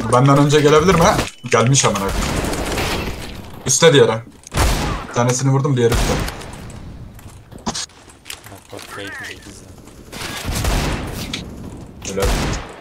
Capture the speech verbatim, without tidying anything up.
Benden önce gelebilir mi? Gelmiş hemen aklı. Üste diğeri. Bir tanesini vurdum, diğeri üstte. Bak bak fake izle. Öyle.